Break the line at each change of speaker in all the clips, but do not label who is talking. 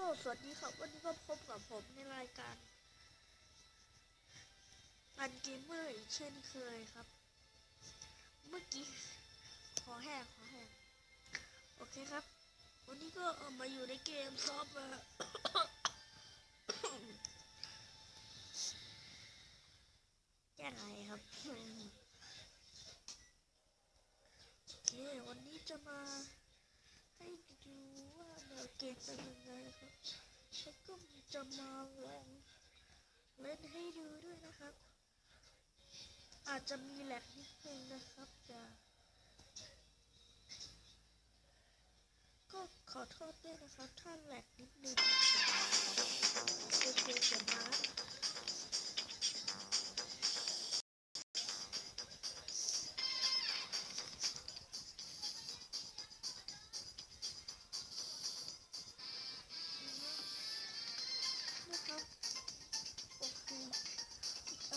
สวัสดีครับวันนี้ก็พบกับผมในรายการอันเกมเมอร์อีกเช่นเคยครับเมื่อกี้ขอแห้งโอเคครับวันนี้ก็มาอยู่ในเกมซอฟต์แก้ไขครับโอเควันนี้จะมาให้ดูว่าแนวเกมเป็นยังไงครับแล้วก็จะมาลองเล่นให้ดูด้วยนะครับอาจจะมีแหลกนิดนึงนะครับแต่ก็ขอโทษด้วยนะครับถ้าแหลกนิดนึงโอเคเดี๋ยวมานะครับโอเคเอา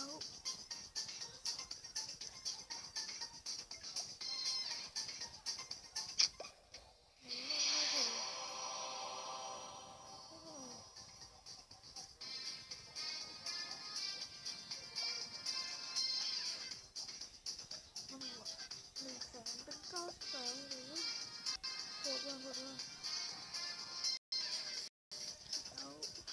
100,000เป็น900,000หรือโหดว่าเอา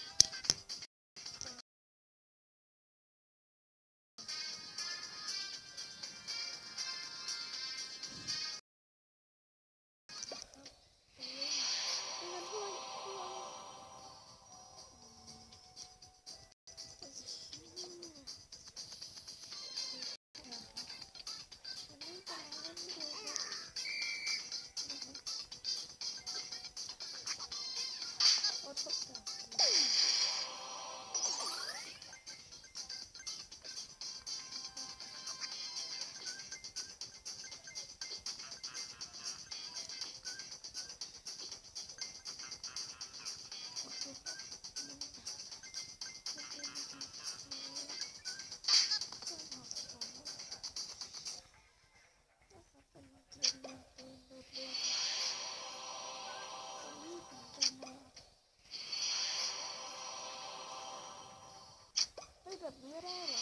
แบบนี้ได้เหรอ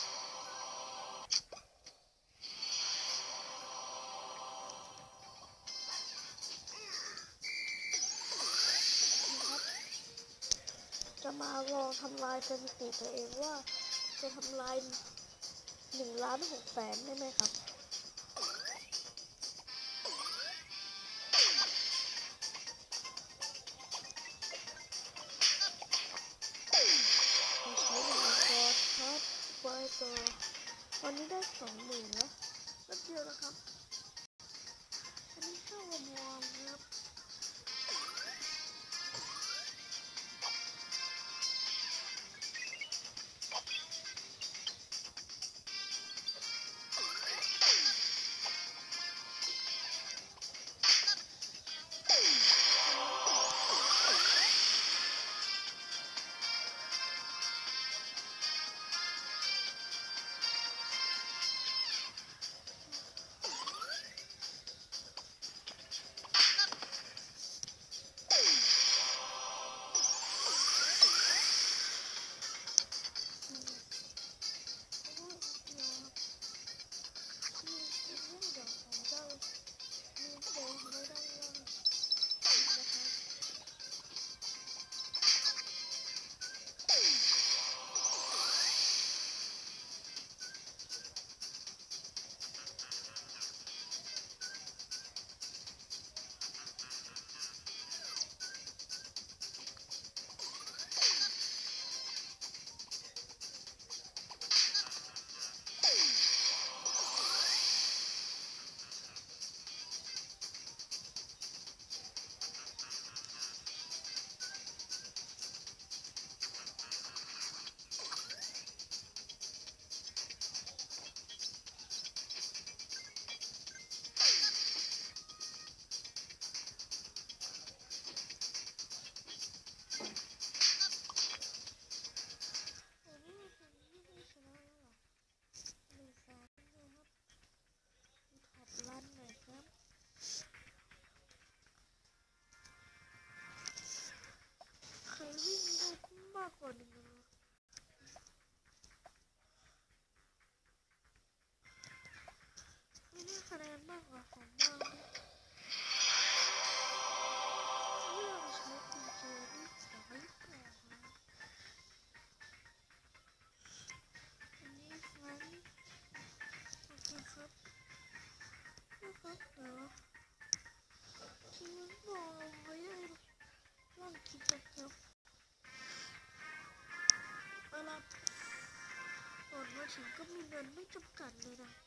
จะมาลองทำลายสถิติตัวเองว่าจะทำลาย1,600,000ได้ไหมครับใช้อุปกรณ์ครับไวตัววันนี้ได้20,000แล้วแป๊บเดียวนะครับอันนี้เข้ามามองครับก่อนหนึ่งนะไม่ได้คะแนนมากกว่าของบ้างนะเรื่องใช้กุญแจนี่ขอให้ออกนะอันนี้ฟันโอเคครับนะครับเดี๋ยวที่มันบอกเอาไว้ได้ลองคิดแบบเดียวเวลาก่อนมาถึงก็มีเงินไม่จำกัดเลยนะ